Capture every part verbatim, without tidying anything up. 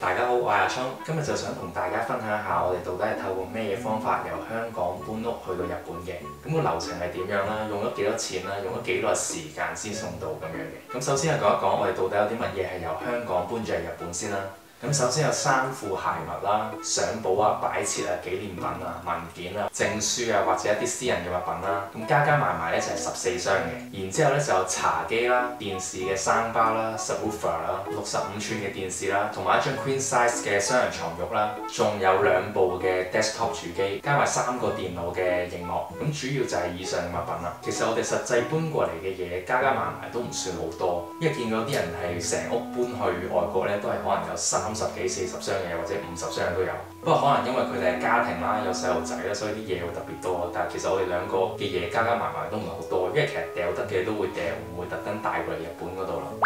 大家好，我係阿聰，今日就想同大家分享一下我哋到底係透過咩嘢方法由香港搬屋去到日本嘅，咁個流程係點樣啦？用咗幾多錢啦？用咗幾耐時間先送到咁樣嘅？咁首先係講一講我哋到底有啲乜嘢係由香港搬咗嚟日本先啦。咁首先有衫褲鞋襪啦、相簿啊、擺設啊、紀念品啊、文件啊、證書啊，或者一啲私人嘅物品啦。咁加加埋埋咧就係十四箱嘅。然之後咧就有茶幾啦、電視嘅生巴啦、subwoofer 啦、六十五寸嘅電視啦，同埋一張 queen size 嘅雙人床褥啦，仲有兩部嘅 desktop 主機，加埋三個電腦嘅螢幕。咁主要就係以上嘅物品啦。其實我哋實際搬過嚟嘅嘢加加埋埋都唔算好多，因為見到啲人係成屋搬去外國咧，都係可能有三十幾四十箱嘢或者五十箱都有，不過可能因為佢哋係家庭啦，有細路仔啦，所以啲嘢會特別多。但係其實我哋兩個嘅嘢加加埋埋都唔係好多，因為其實掉得嘅都會掉，唔會特登帶過嚟日本嗰度咯。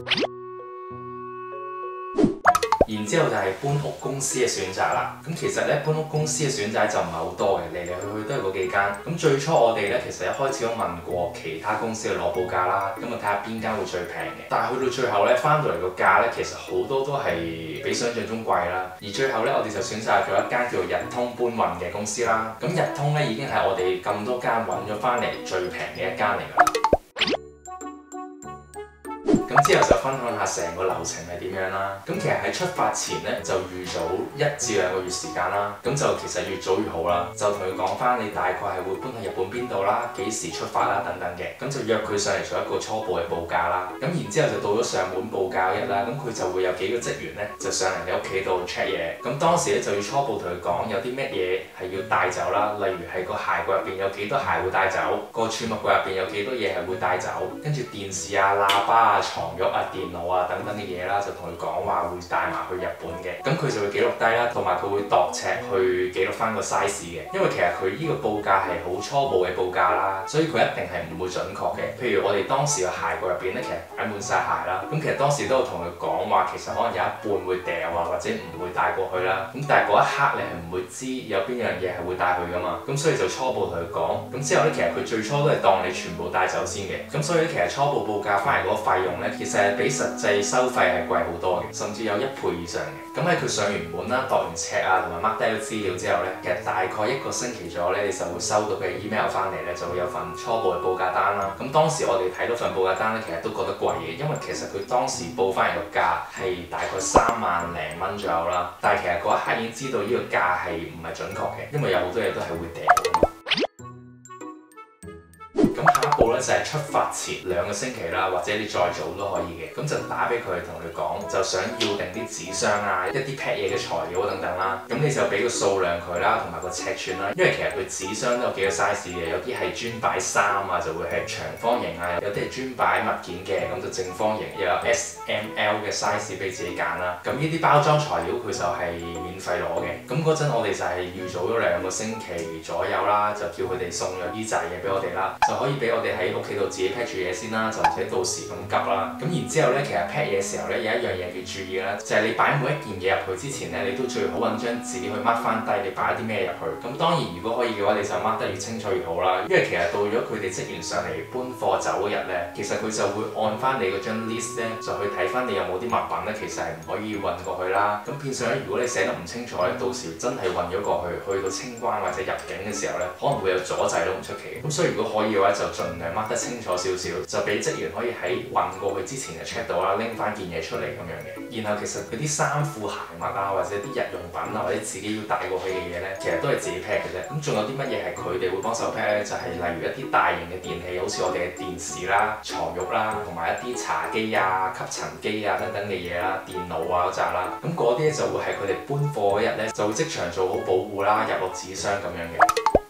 然之後就係搬屋公司嘅選擇啦。咁其實咧搬屋公司嘅選擇就唔係好多嘅，嚟嚟去去都係嗰幾間。咁最初我哋咧其實一開始都問過其他公司去攞報價啦，咁啊睇下邊間會最平嘅。但係去到最後咧翻到嚟個價咧，其實好多都係比想象中貴啦。而最後咧我哋就選擇咗一間叫做日通搬運嘅公司啦。咁日通咧已經係我哋咁多間揾咗翻嚟最平嘅一間嚟㗎啦。咁之後就分享下成個流程係點樣啦。咁其實喺出發前咧就預早一至兩個月時間啦。咁就其實越早越好啦。就同佢講翻你大概係會搬去日本邊度啦，幾時出發啦等等嘅。咁就約佢上嚟做一個初步嘅報價啦。咁然之後就到咗上門報價日啦。咁佢就會有幾個職員咧就上嚟你屋企度 check 嘢。咁當時咧就要初步同佢講有啲乜嘢係要帶走啦。例如係個鞋櫃入邊有幾多鞋會帶走，個儲物櫃入邊有幾多嘢係會帶走，跟住電視啊、喇叭啊、床褥啊、電腦啊等等嘅嘢啦，就同佢講話會帶埋去日本嘅。咁佢就會記錄低啦，同埋佢會度尺去記錄翻個 size 嘅。因為其實佢呢個報價係好初步嘅報價啦，所以佢一定係唔會準確嘅。譬如我哋當時個鞋櫃入邊咧，其實擺滿晒鞋啦。咁其實當時都有同佢講話，其實可能有一半會掉啊，或者唔會帶過去啦。咁但係嗰一刻你係唔會知有邊樣嘢係會帶去噶嘛。咁所以就初步同佢講。咁之後咧，其實佢最初都係當你全部帶走先嘅。咁所以咧，其實初步報價翻嚟嗰個費用咧，其實係比實際收費係貴好多嘅，甚至有一倍以上嘅。咁喺佢上完門啦、度完尺啊，同埋 mark 低咗資料之後咧，其實大概一個星期左右咧，你就會收到嘅 email 翻嚟咧，就會有份初步嘅報價單啦。咁當時我哋睇到份報價單咧，其實都覺得貴嘅，因為其實佢當時報翻嚟個價係大概三萬零蚊左右啦。但係其實嗰一刻已經知道呢個價係唔係準確嘅，因為有好多嘢都係會掉。咁下一步咧就係出發前兩個星期啦，或者你再早都可以嘅，咁就打俾佢同佢講，就想要定啲紙箱啊、一啲 pack 嘢嘅材料等等啦。咁你就俾個數量佢啦，同埋個尺寸啦。因為其實佢紙箱都有幾個 size 嘅，有啲係專擺衫啊，就會係長方形啊；有啲係專擺物件嘅，咁就正方形。又有 S M L 嘅 size 俾自己揀啦。咁呢啲包裝材料佢就係免費攞嘅。咁嗰陣我哋就係預早咗兩個星期左右啦，就叫佢哋送咗呢扎嘢俾我哋啦，就可以俾我哋喺屋企度自己 pack 住嘢先啦，就唔使到時咁急啦。咁然之後咧，其實 pack 嘢嘅時候咧，有一樣嘢要注意啦，就係你擺每一件嘢入去之前咧，你都最好揾張紙去 mark 翻低你擺啲咩入去。咁當然如果可以嘅話，你就 mark 得越清楚越好啦。因為其實到咗佢哋職員上嚟搬貨走嗰日咧，其實佢就會按翻你嗰張 list 咧，就去睇翻你有冇啲物品咧，其實係唔可以運過去啦。咁變相咧，如果你寫得唔清楚咧，到時真係運咗過去，去到清關或者入境嘅時候咧，可能會有阻滯都唔出奇。咁所以如果可以嘅話，就盡量 mark 得清楚少少，就俾職員可以喺運過去之前就 check 到啦，拎翻件嘢出嚟咁樣嘅。然後其實嗰啲衫褲鞋襪啊，或者啲日用品啊，或者自己要帶過去嘅嘢咧，其實都係自己 pack 嘅啫。咁仲有啲乜嘢係佢哋會幫手 pack 咧？就係例如一啲大型嘅電器，好似我哋嘅電視啦、床褥啦，同埋一啲茶几啊、吸塵機啊等等嘅嘢啦、電腦啊嗰扎啦。咁嗰啲咧就會係佢哋搬貨嗰日咧，就會即場做好保護啦，入落紙箱咁樣嘅。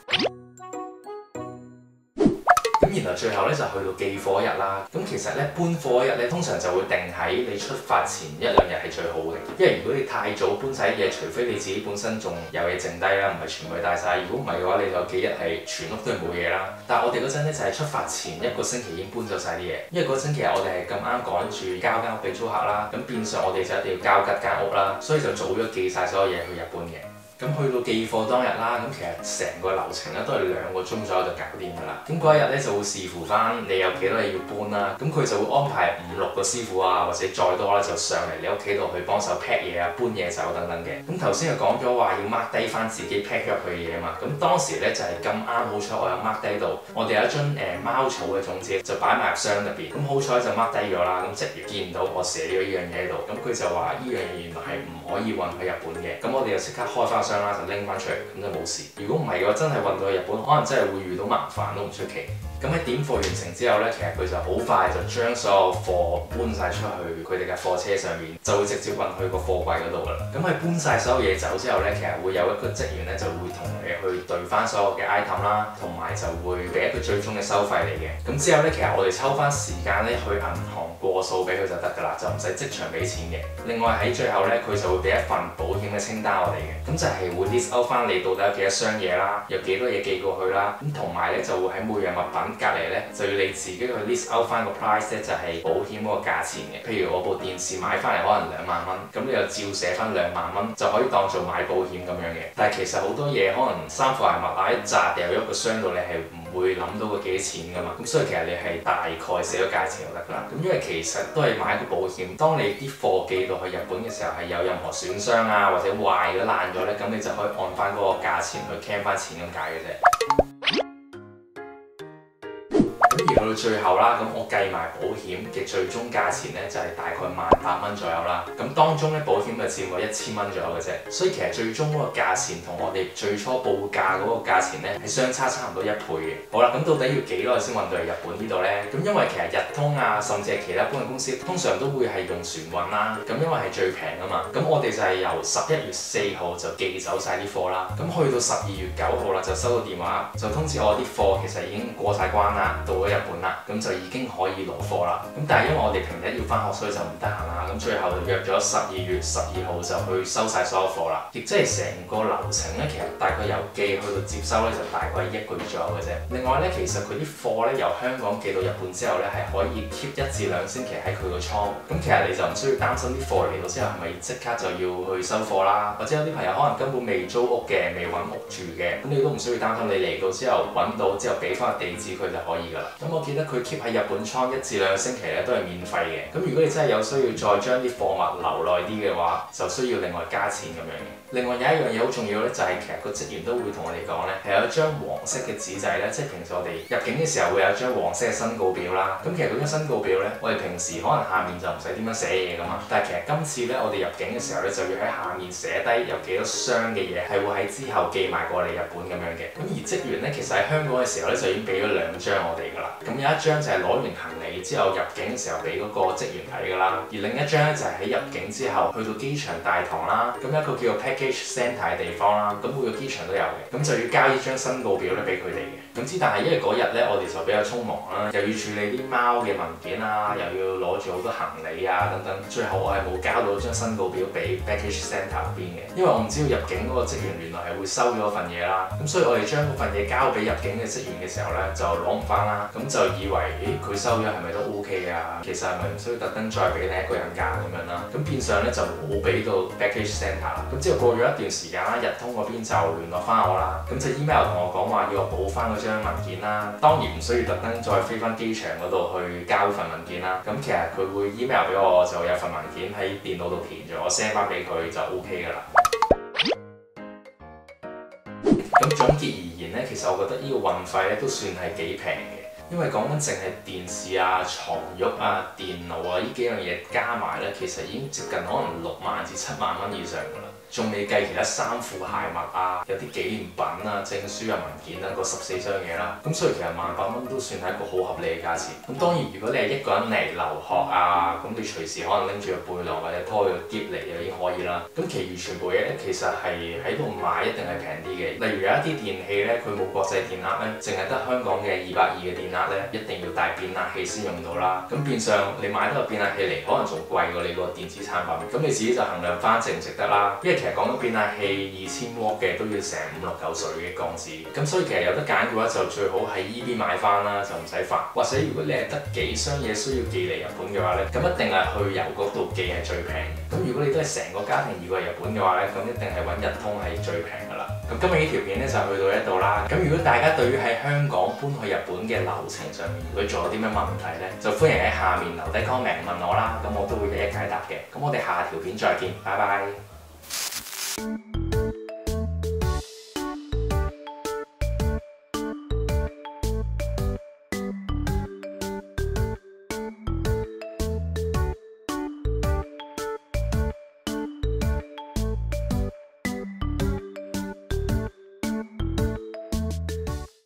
咁然後最後咧就去到寄貨一日啦。咁其實咧搬貨一日咧，通常就會定喺你出發前一兩日係最好嘅。因為如果你太早搬晒啲嘢，除非你自己本身仲有嘢剩低啦，唔係全部帶晒。如果唔係嘅話，你有幾日係全屋都係冇嘢啦。但係我哋嗰陣咧就係出發前一個星期已經搬咗晒啲嘢，因為嗰陣其實我哋係咁啱趕住交間屋俾租客啦，咁變相我哋就一定要交吉間屋啦，所以就早咗寄晒所有嘢去日本嘅。 咁去到寄貨當日啦，咁其實成個流程咧都係兩個鐘左右就搞掂㗎啦。咁嗰一日咧就會視乎翻你有幾多嘢要搬啦，咁佢就會安排五六個師傅啊，或者再多啦就上嚟你屋企度去幫手 pack 嘢啊、搬嘢走等等嘅。咁頭先就講咗話要 mark 低翻自己 pack 入去嘅嘢嘛，咁當時咧就係咁啱好彩我有 mark 低到，我哋有一樽誒、呃、貓草嘅種子就擺埋入箱入邊，咁好彩就 mark 低咗啦，咁職員見唔到我寫咗呢樣嘢喺度，咁佢就話呢樣嘢原來係唔可以運去日本嘅，咁我哋就即刻開翻箱啦，就拎翻出嚟，咁就冇事。如果唔係嘅話，真係運到去日本，可能真係會遇到麻煩都唔出奇。咁喺點貨完成之後呢，其實佢就好快就將所有貨搬晒出去佢哋嘅貨車上面，就會直接運去個貨櫃嗰度啦。咁喺搬晒所有嘢走之後呢，其實會有一個職員呢就會同你去對翻所有嘅 item 啦，同埋就會俾一個最終嘅收費嚟嘅。咁之後呢，其實我哋抽翻時間呢去銀行過數俾佢就得㗎啦，就唔使即場俾錢嘅。另外喺最後呢，佢就會俾一份保險嘅清單我哋嘅，咁就係會 list out 翻你到底有幾多箱嘢啦，有幾多嘢寄過去啦，咁同埋呢就會喺每樣物品隔離咧就要你自己去 list out 翻個 price 咧，就係保險嗰個價錢嘅。譬如我部電視買翻嚟可能兩萬蚊，咁你就照寫翻兩萬蚊，就可以當做買保險咁樣嘅。但係其實好多嘢可能衫褲鞋襪啊一紮掉咗個箱度，你係唔會諗到個幾錢噶嘛。咁所以其實你係大概寫個價錢就得㗎啦。咁因為其實都係買一個保險，當你啲貨寄到去日本嘅時候係有任何損傷啊或者壞咗爛咗咧，咁你就可以按翻嗰個價錢去 claim 翻錢咁解嘅啫。而去到最後啦，咁我計埋保險嘅最終價錢咧，就係大概萬八蚊左右啦。咁當中咧，保險就佔過一千蚊左右嘅啫。所以其實最終嗰個價錢同我哋最初報價嗰個價錢咧，係相差差唔多一倍嘅。好啦，咁到底要幾耐先運到嚟日本呢度咧？咁因為其實日通啊，甚至係其他搬運公司，通常都會係用船運啦。咁因為係最平啊嘛。咁我哋就係由十一月四號就寄走晒啲貨啦。咁去到十二月九號啦，就收到電話，就通知我啲貨其實已經過晒關啦，到咗日本啦，咁就已經可以攞貨啦。咁但係因為我哋平日要返學，所以就唔得閒啦。咁最後就約咗十二月十二號就去收晒所有貨啦。亦即係成個流程咧，其實大概由寄去到接收咧，就大概一個月左右嘅啫。另外咧，其實佢啲貨咧由香港寄到日本之後咧，係可以 keep 一至兩星期喺佢個倉。咁其實你就唔需要擔心啲貨嚟到之後係咪即刻就要去收貨啦。或者有啲朋友可能根本未租屋嘅，未揾屋住嘅，咁你都唔需要擔心。你嚟到之後揾到之後俾翻個地址佢就可以㗎啦。咁我記得佢 keep 喺日本倉一至兩個星期咧都係免費嘅。咁如果你真係有需要再將啲貨物留耐啲嘅話，就需要另外加錢咁樣嘅。另外有一樣嘢好重要咧，就係其實個職員都會同我哋講咧，係有一張黃色嘅紙仔咧，即係平時我哋入境嘅時候會有一張黃色嘅申告表啦。咁其實嗰張申告表咧，我哋平時可能下面就唔使點樣寫嘢噶嘛，但係其實今次咧，我哋入境嘅時候咧，就要喺下面寫低有幾多箱嘅嘢係會喺之後寄埋過嚟日本咁樣嘅。咁而職員咧，其實喺香港嘅時候咧，就已經俾咗兩張我哋噶啦。咁有一張就係攞完行李之後入境嘅時候俾嗰個職員睇噶啦，而另一張咧就係喺入境之後去到機場大堂啦，咁一個叫做 package center 嘅地方啦，咁每個機場都有嘅，咁就要交呢張申告表咧俾佢哋嘅。咁之但係因為嗰日咧我哋就比較匆忙啦，又要處理啲貓嘅文件啊，又要攞住好多行李啊等等，最後我係冇交到張申告表俾 package center 入邊嘅，因為我唔知道入境嗰個職員原來係會收咗份嘢啦，咁所以我哋將嗰份嘢交俾入境嘅職員嘅時候咧就攞唔翻啦，咁就以為咦佢收咗係咪都 OK 啊？其實係咪唔需要特登再俾你一個人㗎咁樣啦？咁變相咧就冇俾到 package center 啦。咁之後過咗一段時間啦，日通嗰邊就聯絡翻我啦，咁就 email 同我講話要我補翻嗰張文件啦。當然唔需要特登再飛翻機場嗰度去交份文件啦。咁其實佢會 email 俾我，就有份文件喺電腦度填咗，我 send 翻俾佢就 OK 㗎啦。咁總結而言咧，其實我覺得呢個運費咧都算係幾平嘅。因為講緊淨係電視啊、床褥啊、電腦啊呢幾樣嘢加埋咧，其實已經接近可能六萬至七萬蚊以上㗎啦。仲未計其他衫褲鞋襪啊，有啲紀念品啊、證書啊、文件啊，嗰十四箱嘢啦。咁所以其實萬八蚊都算係一個好合理嘅價錢。咁當然如果你係一個人嚟留學啊，咁你隨時可能拎住個背囊或者拖個篋嚟就已經可以啦。咁其餘全部嘢咧，其實係喺度買一定係平啲嘅。例如有一啲電器咧，佢冇國際電壓咧，淨係得香港嘅二百二嘅電壓壓咧，一定要帶變壓器先用到啦。咁變相你買得個變壓器嚟，可能仲貴過你個電子產品。咁你自己就衡量翻值唔值得啦。因為其實講到變壓器二千瓦嘅都要成五六嚿水嘅港紙。咁所以其實有得揀嘅話，就最好喺依邊買翻啦，就唔使煩。或者如果你係得幾箱嘢需要寄嚟日本嘅話咧，咁一定係去郵局度寄係最平。咁如果你都係成個家庭要過日本嘅話咧，咁一定係揾日通係最平㗎啦。咁今日呢條片咧就去到呢度啦。咁如果大家對於喺香港搬去日本嘅流程上面，如果仲有啲咩問題咧，就歡迎喺下面留低 comment 問我啦。咁我都會一一解答嘅。咁我哋下條片再見，拜拜。